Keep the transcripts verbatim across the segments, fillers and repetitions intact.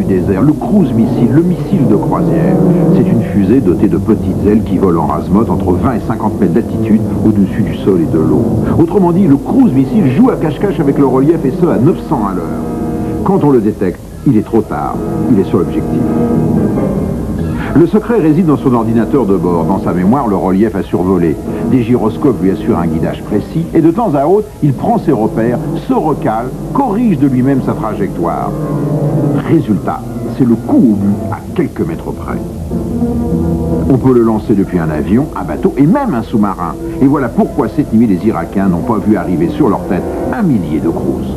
désert, le cruise missile, le missile de croisière. C'est une fusée dotée de petites ailes qui volent en azimuth entre vingt et cinquante mètres d'altitude au-dessus du sol et de l'eau. Autrement dit, le cruise missile joue à cache-cache avec le relief et ce à neuf cents à l'heure. Quand on le détecte, il est trop tard, il est sur l'objectif. Le secret réside dans son ordinateur de bord. Dans sa mémoire, le relief a survolé. Des gyroscopes lui assurent un guidage précis et de temps à autre, il prend ses repères, se recale, corrige de lui-même sa trajectoire. Résultat, c'est le coup au but à quelques mètres près. On peut le lancer depuis un avion, un bateau et même un sous-marin. Et voilà pourquoi cette nuit, les Irakiens n'ont pas vu arriver sur leur tête un millier de cruises.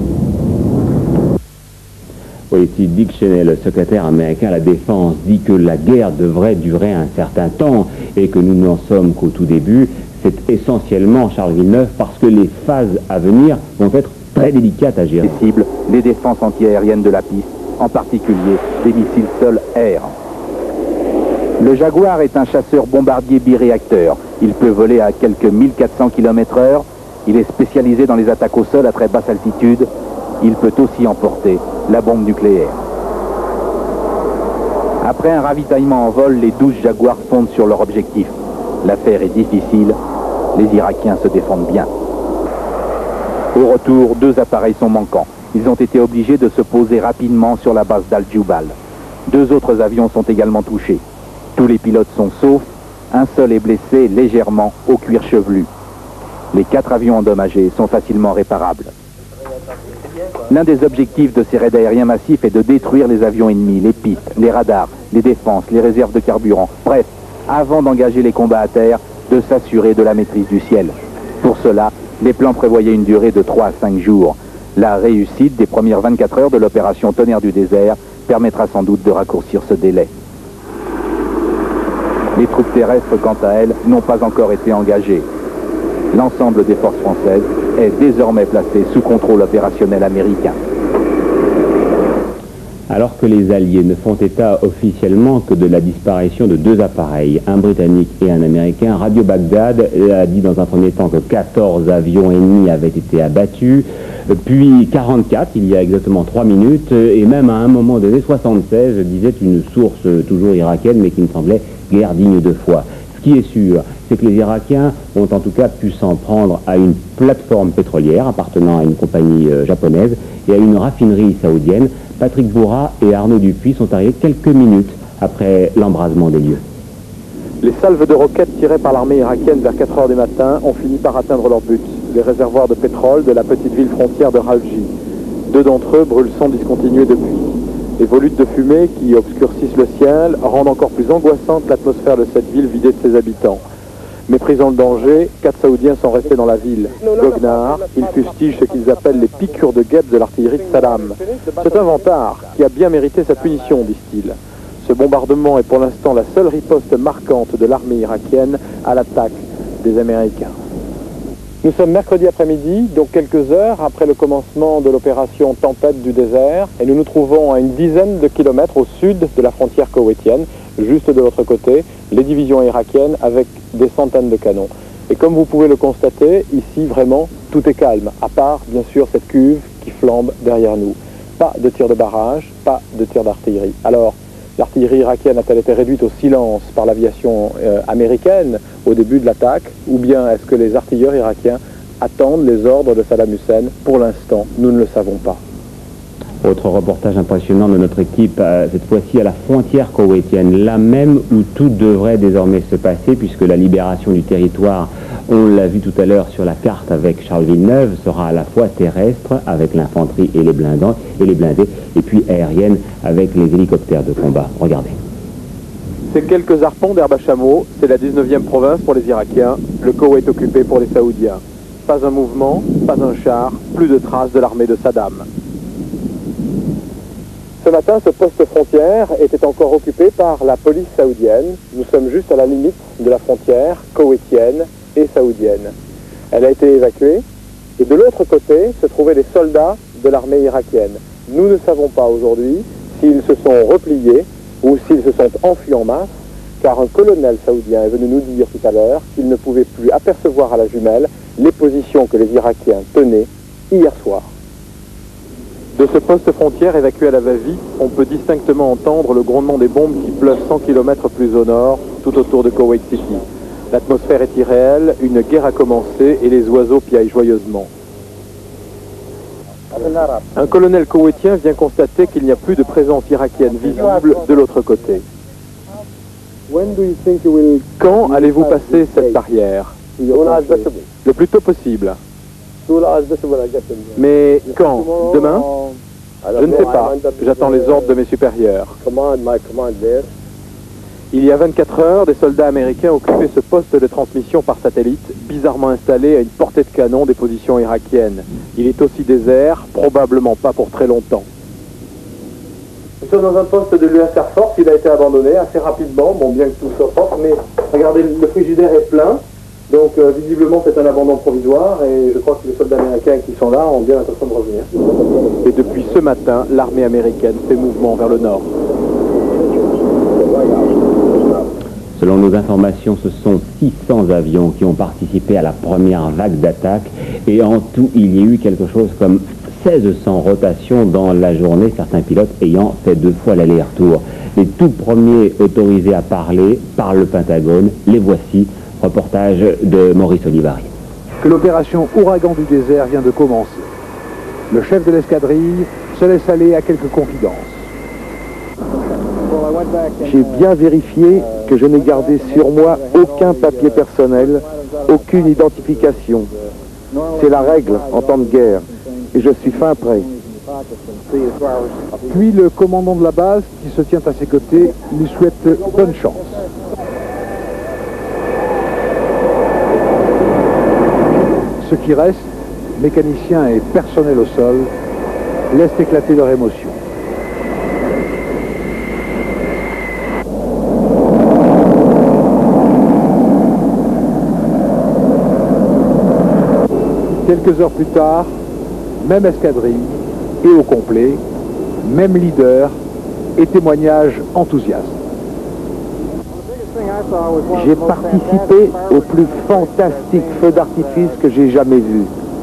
Dick Cheney, le secrétaire américain à la Défense, dit que la guerre devrait durer un certain temps et que nous n'en sommes qu'au tout début. C'est essentiellement, Charles Villeneuve, parce que les phases à venir vont être très délicates à gérer. Les cibles, les défenses antiaériennes de la piste, en particulier des missiles sol-air. Le Jaguar est un chasseur bombardier biréacteur. Il peut voler à quelques mille quatre cents kilomètres heure. Il est spécialisé dans les attaques au sol à très basse altitude. Il peut aussi emporter la bombe nucléaire. Après un ravitaillement en vol, les douze Jaguars fondent sur leur objectif. L'affaire est difficile, les Irakiens se défendent bien. Au retour, deux appareils sont manquants. Ils ont été obligés de se poser rapidement sur la base d'Al-Jubal. Deux autres avions sont également touchés. Tous les pilotes sont saufs, un seul est blessé légèrement au cuir chevelu. Les quatre avions endommagés sont facilement réparables. L'un des objectifs de ces raids aériens massifs est de détruire les avions ennemis, les pistes, les radars, les défenses, les réserves de carburant. Bref, avant d'engager les combats à terre, de s'assurer de la maîtrise du ciel. Pour cela, les plans prévoyaient une durée de trois à cinq jours. La réussite des premières vingt-quatre heures de l'opération Tonnerre du désert permettra sans doute de raccourcir ce délai. Les troupes terrestres, quant à elles, n'ont pas encore été engagées. L'ensemble des forces françaises est désormais placé sous contrôle opérationnel américain. Alors que les Alliés ne font état officiellement que de la disparition de deux appareils, un britannique et un américain, Radio Bagdad a dit dans un premier temps que quatorze avions ennemis avaient été abattus, puis quarante-quatre, il y a exactement trois minutes, et même à un moment donné, soixante-seize, disait une source toujours irakienne, mais qui me semblait guère digne de foi. Ce qui est sûr, c'est que les Irakiens ont en tout cas pu s'en prendre à une plateforme pétrolière appartenant à une compagnie euh, japonaise et à une raffinerie saoudienne. Patrick Bourra et Arnaud Dupuis sont arrivés quelques minutes après l'embrasement des lieux. Les salves de roquettes tirées par l'armée irakienne vers quatre heures du matin ont fini par atteindre leur but, les réservoirs de pétrole de la petite ville frontière de Halji. Deux d'entre eux brûlent sans discontinuer depuis. Les volutes de fumée qui obscurcissent le ciel rendent encore plus angoissante l'atmosphère de cette ville vidée de ses habitants. Méprisant le danger, quatre Saoudiens sont restés dans la ville. Goguenard, ils fustigent ce qu'ils appellent les piqûres de guêpes de l'artillerie de Saddam. C'est un vantard qui a bien mérité sa punition, disent-ils. Ce bombardement est pour l'instant la seule riposte marquante de l'armée irakienne à l'attaque des Américains. Nous sommes mercredi après-midi, donc quelques heures après le commencement de l'opération Tempête du désert, et nous nous trouvons à une dizaine de kilomètres au sud de la frontière koweïtienne, juste de l'autre côté, les divisions irakiennes avec des centaines de canons. Et comme vous pouvez le constater, ici vraiment tout est calme, à part bien sûr cette cuve qui flambe derrière nous. Pas de tir de barrage, pas de tir d'artillerie. Alors, l'artillerie irakienne a-t-elle été réduite au silence par l'aviation euh, américaine au début de l'attaque, ou bien est-ce que les artilleurs irakiens attendent les ordres de Saddam Hussein? Pour l'instant, nous ne le savons pas. Autre reportage impressionnant de notre équipe, euh, cette fois-ci à la frontière koweïtienne, là même où tout devrait désormais se passer, puisque la libération du territoire, on l'a vu tout à l'heure sur la carte avec Charles Villeneuve, sera à la fois terrestre avec l'infanterie et les blindants, et les blindés, et puis aérienne avec les hélicoptères de combat. Regardez. Ces quelques arpents d'herbe à chameau, c'est la dix-neuvième province pour les Irakiens, le Koweït occupé pour les Saoudiens. Pas un mouvement, pas un char, plus de traces de l'armée de Saddam. Ce matin, ce poste frontière était encore occupé par la police saoudienne. Nous sommes juste à la limite de la frontière koweïtienne et saoudienne. Elle a été évacuée et de l'autre côté se trouvaient les soldats de l'armée irakienne. Nous ne savons pas aujourd'hui s'ils se sont repliés ou s'ils se sont enfuis en masse, car un colonel saoudien est venu nous dire tout à l'heure qu'il ne pouvait plus apercevoir à la jumelle les positions que les Irakiens tenaient hier soir. De ce poste frontière évacué à la va-vite, on peut distinctement entendre le grondement des bombes qui pleuvent cent kilomètres plus au nord, tout autour de Kuwait City. L'atmosphère est irréelle, une guerre a commencé et les oiseaux piaillent joyeusement. Un colonel koweïtien vient constater qu'il n'y a plus de présence irakienne visible de l'autre côté. Quand allez-vous passer cette barrière? Le plus tôt possible. Mais quand? Demain? Je ne sais pas. J'attends les ordres de mes supérieurs. Il y a vingt-quatre heures, des soldats américains occupaient ce poste de transmission par satellite, bizarrement installé à une portée de canon des positions irakiennes. Il est aussi désert, probablement pas pour très longtemps. Nous sommes dans un poste de l'U S Air Force, il a été abandonné assez rapidement, bon bien que tout soit propre, mais regardez, le frigidaire est plein, donc euh, visiblement c'est un abandon provisoire et je crois que les soldats américains qui sont là ont bien l'intention de revenir. Et depuis ce matin, l'armée américaine fait mouvement vers le nord. Selon nos informations, ce sont six cents avions qui ont participé à la première vague d'attaque et en tout, il y a eu quelque chose comme seize cents rotations dans la journée, certains pilotes ayant fait deux fois l'aller-retour. Les tout premiers autorisés à parler par le Pentagone, les voici, reportage de Maurice Olivary. Que l'opération Ouragan du désert vient de commencer. Le chef de l'escadrille se laisse aller à quelques confidences. J'ai bien vérifié que je n'ai gardé sur moi aucun papier personnel, aucune identification. C'est la règle en temps de guerre et je suis fin prêt. Puis le commandant de la base, qui se tient à ses côtés, lui souhaite bonne chance. Ceux qui restent, mécaniciens et personnel au sol, laissent éclater leur émotion. Quelques heures plus tard, même escadrille et au complet, même leader et témoignage enthousiaste. J'ai participé au plus fantastique feu d'artifice que j'ai jamais vu.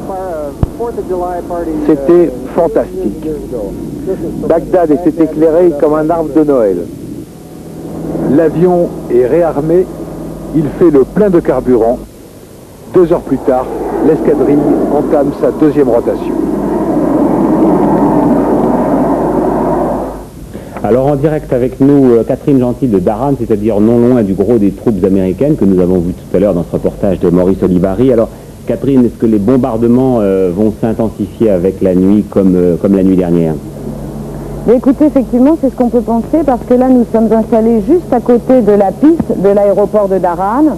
C'était fantastique. Bagdad était éclairé comme un arbre de Noël. L'avion est réarmé, il fait le plein de carburant. Deux heures plus tard, l'escadrille entame sa deuxième rotation. Alors en direct avec nous, Catherine Gentil de Dharan, c'est-à-dire non loin du gros des troupes américaines que nous avons vu tout à l'heure dans ce reportage de Maurice Olivary. Alors Catherine, est-ce que les bombardements euh, vont s'intensifier avec la nuit comme, euh, comme la nuit dernière? Mais écoutez, effectivement, c'est ce qu'on peut penser parce que là, nous sommes installés juste à côté de la piste de l'aéroport de Dharan.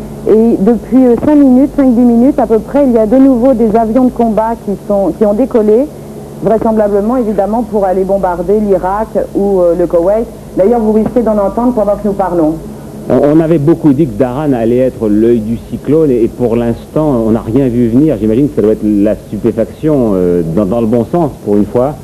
Et depuis cinq minutes, cinq dix minutes à peu près, il y a de nouveau des avions de combat qui, sont, qui ont décollé, vraisemblablement évidemment pour aller bombarder l'Irak ou euh, le Koweït. D'ailleurs, vous risquez d'en entendre pendant que nous parlons. On, on avait beaucoup dit que Dharan allait être l'œil du cyclone et, et pour l'instant, on n'a rien vu venir. J'imagine que ça doit être la stupéfaction euh, dans, dans le bon sens pour une fois.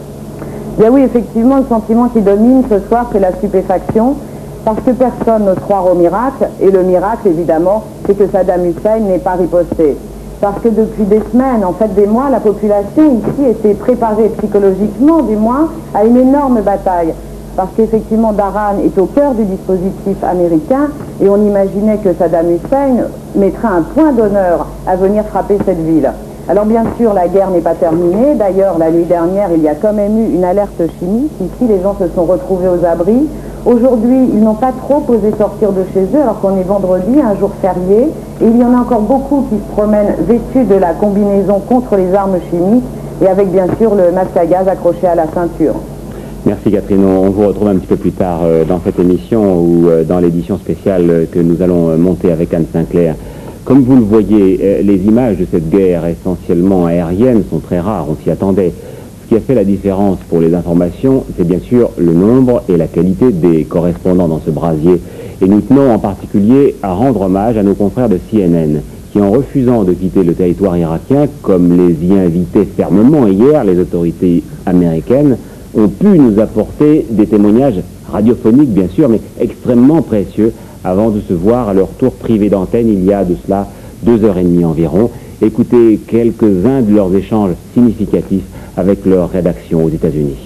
Bien oui, effectivement, le sentiment qui domine ce soir, c'est la stupéfaction. Parce que personne n'ose croire au miracle, et le miracle, évidemment, c'est que Saddam Hussein n'ait pas riposté. Parce que depuis des semaines, en fait des mois, la population ici était préparée psychologiquement, du moins, à une énorme bataille. Parce qu'effectivement, Dharan est au cœur du dispositif américain, et on imaginait que Saddam Hussein mettrait un point d'honneur à venir frapper cette ville. Alors bien sûr, la guerre n'est pas terminée. D'ailleurs, la nuit dernière, il y a quand même eu une alerte chimique. Ici, les gens se sont retrouvés aux abris. Aujourd'hui, ils n'ont pas trop osé sortir de chez eux alors qu'on est vendredi, un jour férié. Et il y en a encore beaucoup qui se promènent vêtus de la combinaison contre les armes chimiques et avec bien sûr le masque à gaz accroché à la ceinture. Merci Catherine, on vous retrouve un petit peu plus tard euh, dans cette émission ou euh, dans l'édition spéciale que nous allons euh, monter avec Anne Sinclair. Comme vous le voyez, euh, les images de cette guerre essentiellement aérienne sont très rares, on s'y attendait. Ce qui a fait la différence pour les informations, c'est bien sûr le nombre et la qualité des correspondants dans ce brasier. Et nous tenons en particulier à rendre hommage à nos confrères de C N N, qui en refusant de quitter le territoire irakien, comme les y invitaient fermement hier les autorités américaines, ont pu nous apporter des témoignages radiophoniques, bien sûr, mais extrêmement précieux, avant de se voir à leur tour privé d'antenne il y a de cela deux heures et demie environ. Écoutez quelques-uns de leurs échanges significatifs avec leur rédaction aux États-Unis.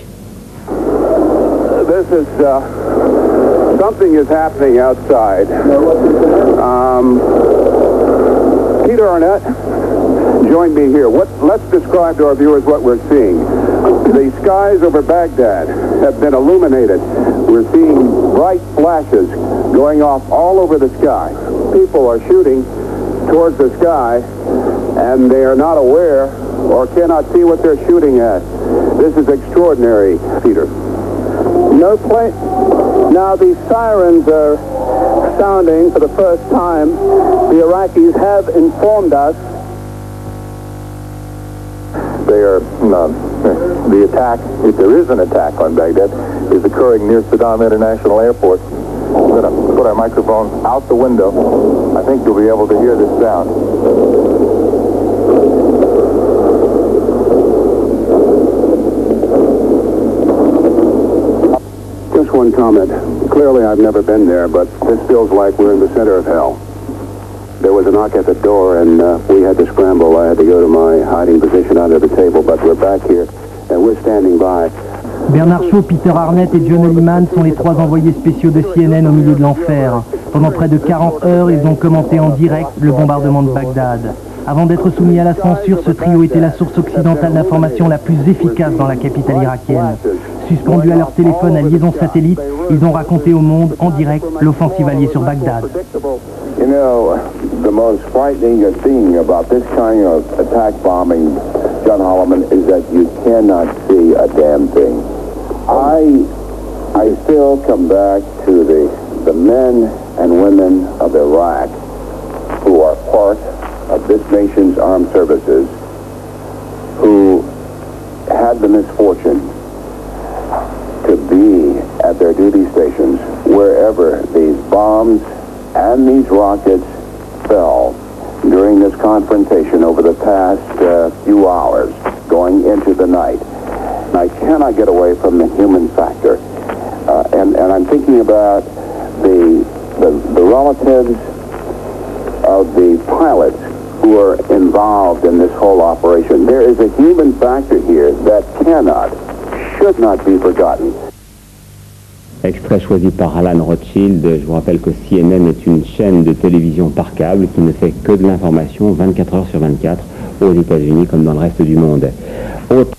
This is, uh, something is happening outside. Um, Peter Arnett joined me here. What, let's describe to our viewers what we're seeing. The skies over Baghdad have been illuminated. We're seeing bright flashes going off all over the sky. People are shooting towards the sky, and they are not aware or cannot see what they're shooting at. This is extraordinary, Peter. No plane. Now the sirens are sounding for the first time. The Iraqis have informed us. They are, uh, the attack, if there is an attack on Baghdad, is occurring near Saddam International Airport. I'm going to put our microphone out the window. I think you'll be able to hear this sound. Just one comment. Clearly I've never been there, but this feels like we're in the center of hell. There was a knock at the door, and uh, we had to scramble. I had to go to my hiding position under the table, but we're back here, and we're standing by. Bernard Shaw, Peter Arnett et John Holliman sont les trois envoyés spéciaux de C N N au milieu de l'enfer. Pendant près de quarante heures, ils ont commenté en direct le bombardement de Bagdad. Avant d'être soumis à la censure, ce trio était la source occidentale d'information la plus efficace dans la capitale irakienne. Suspendus à leur téléphone à liaison satellite, ils ont raconté au monde en direct l'offensive alliée sur Bagdad. You know, the most frightening thing about this kind of attack bombing, John Holliman, is that you cannot see a damn thing. I, I still come back to the, the men and women of Iraq who are part of this nation's armed services who had the misfortune to be at their duty stations wherever these bombs and these rockets fell during this confrontation over the past uh, few hours going into the night. I cannot get away from the human factor. Uh, and, and I'm thinking about the, the, the relatives of the pilots who are involved in this whole operation. There is a human factor here that cannot, should not be forgotten. Extrait choisi par Alan Rothschild. Je vous rappelle que C N N est une chaîne de télévision par câble qui ne fait que de l'information vingt-quatre heures sur vingt-quatre aux États-Unis comme dans le reste du monde. Autre